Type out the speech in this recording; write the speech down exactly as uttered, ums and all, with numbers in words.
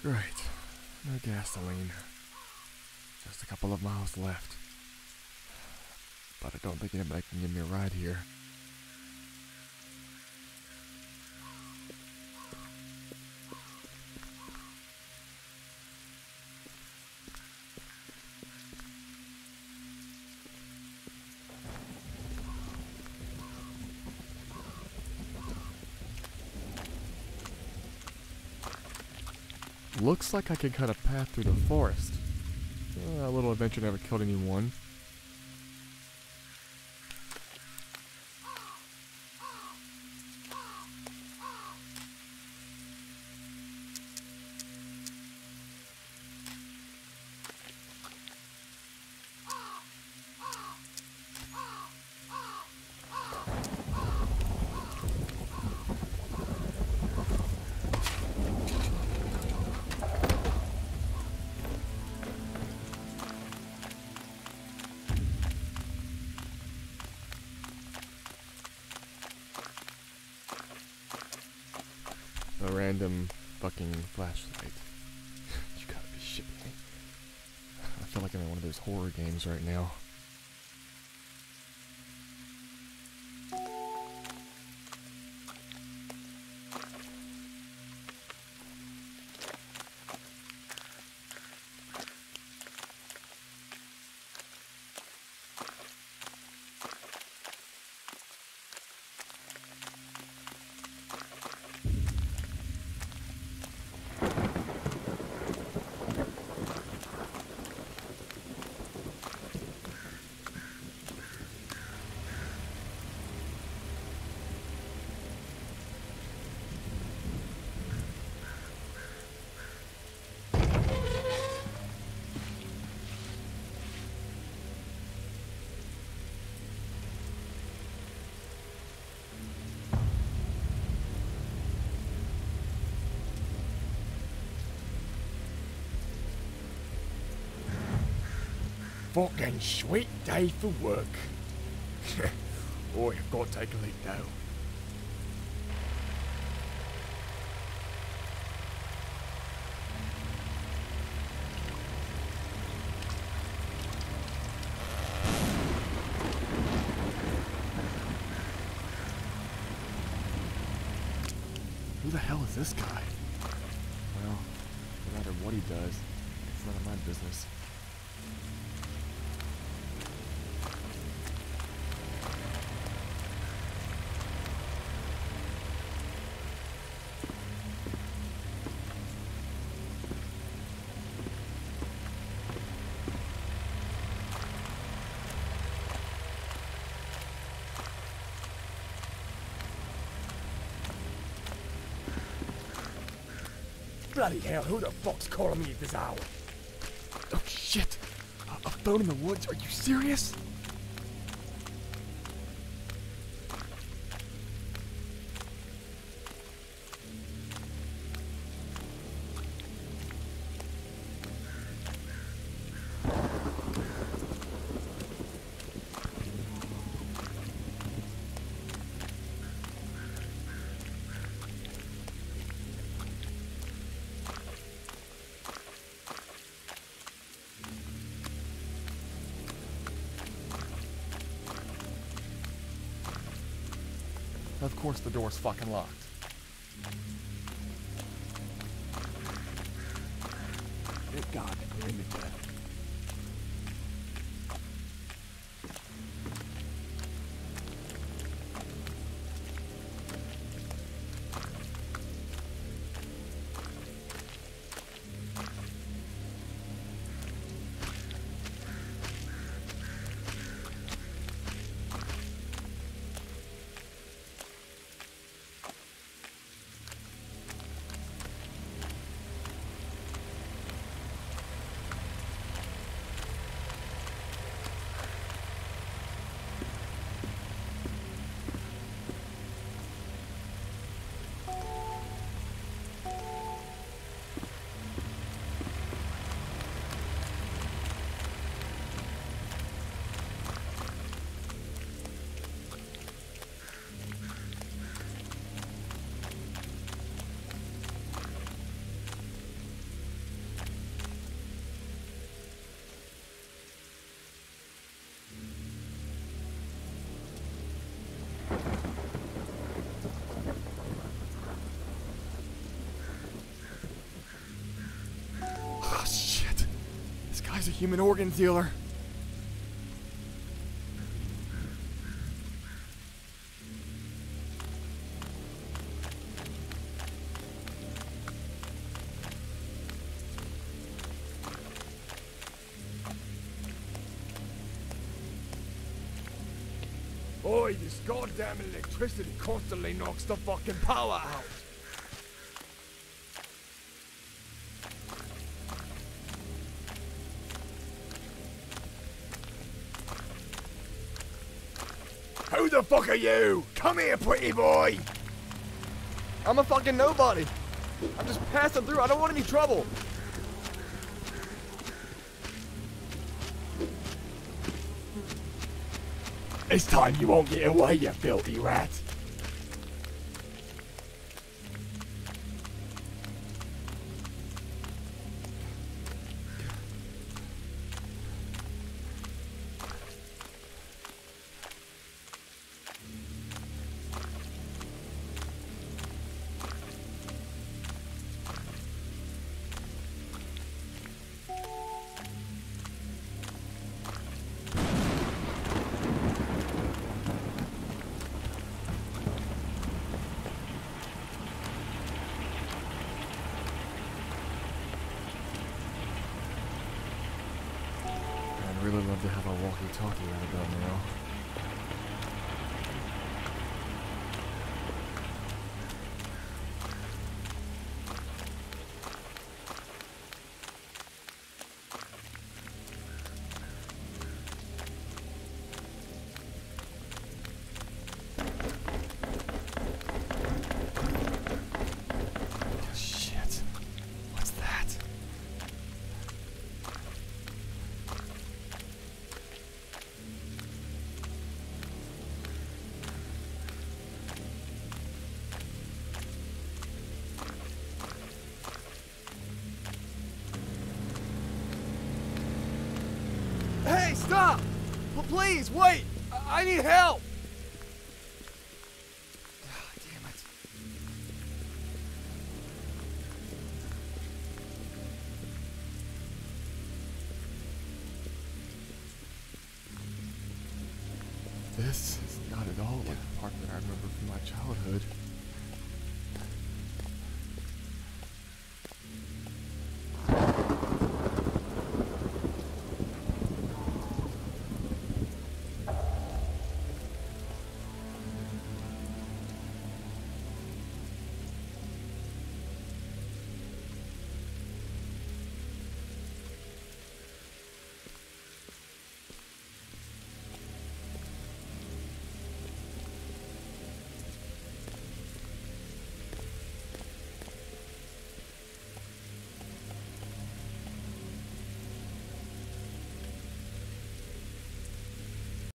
Great. No gasoline. Just a couple of miles left. But I don't think anybody can give me a ride here. Looks like I can cut a path through the forest. Uh, a little adventure never killed anyone. A random fucking flashlight. You gotta be shitting me. I feel like I'm in one of those horror games right now. Fucking sweet day for work. Oh, you've got to take a leak though. Who the hell is this guy? Well, no matter what he does, it's none of my business. Bloody hell, who the fuck's calling me at this hour? Oh shit! A, a phone in the woods? Are you serious? Of course the door's fucking locked. Thank God, I'm in the dead. There's a human organ dealer. Oi, this goddamn electricity constantly knocks the fucking power out. Who the fuck are you? Come here, pretty boy! I'm a fucking nobody. I'm just passing through. I don't want any trouble. This time you won't get away, you filthy rat. I'd really love to have a walkie-talkie right about now. Shit. What's that? Hey, stop! Well, please, wait! I, I need help! Ah, damn it. This is not at all like the part that I remember from my childhood.